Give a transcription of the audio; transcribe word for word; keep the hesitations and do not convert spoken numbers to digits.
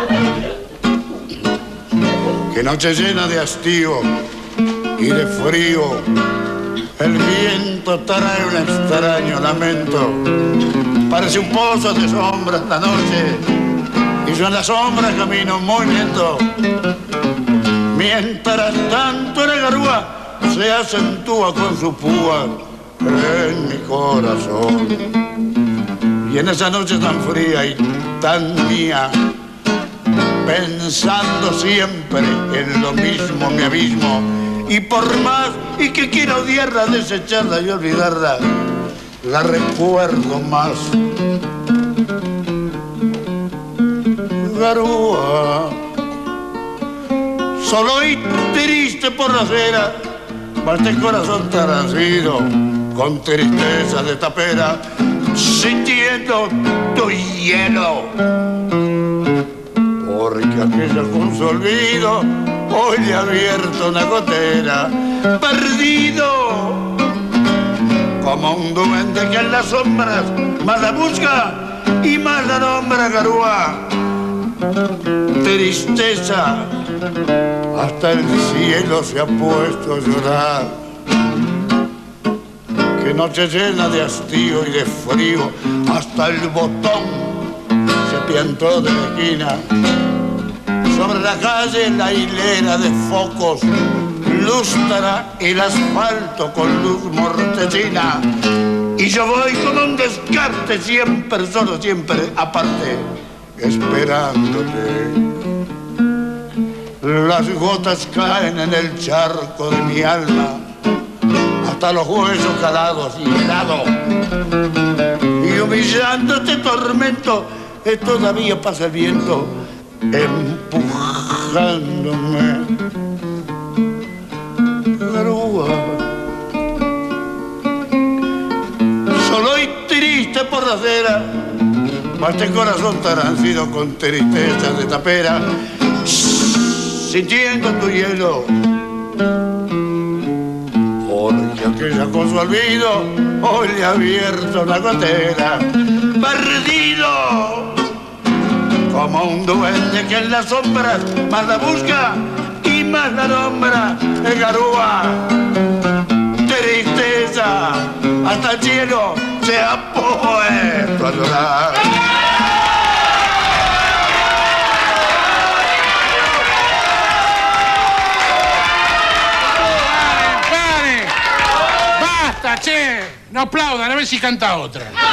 Qué noche llena de hastío y de frío. El viento trae un extraño lamento. Parece un pozo de sombras la noche, y yo en la sombra camino muy lento. Mientras tanto la garúa se acentúa con su púa en mi corazón. Y en esa noche tan fría y tan mía, pensando siempre en lo mismo mi abismo, y por más y que quiero odiarla, desecharla y olvidarla, la recuerdo más. Garúa, solo y triste por la acera, va este corazón transido con tristeza de tapera, sintiendo tu hielo. Porque aquella con su olvido hoy le ha abierto una gotera. Perdido como un duende que en las sombras más la busca y más la nombra. Garúa, tristeza, hasta el cielo se ha puesto a llorar. Qué noche llena de hastío y de frío, hasta el botón se piantó de la esquina. Sobre la calle la hilera de focos lustra el asfalto con luz mortecina. Y yo voy como un descarte, siempre solo, siempre aparte, esperándote. Las gotas caen en el charco de mi alma, hasta los huesos calados y helados. Y humillándote tormento, eh, todavía pasa el viento empujándome. Garúa, solo y triste por la acera, va este corazón transido con tristeza de tapera, sintiendo tu hielo. Porque aquella con su olvido hoy le ha abierto una gotera. Perdido como un duende que en las sombras más la busca y más la nombra. El Garúa, tristeza, hasta el cielo se ha puesto a llorar. ¡Basta, che! No aplaudan, a ver si canta otra.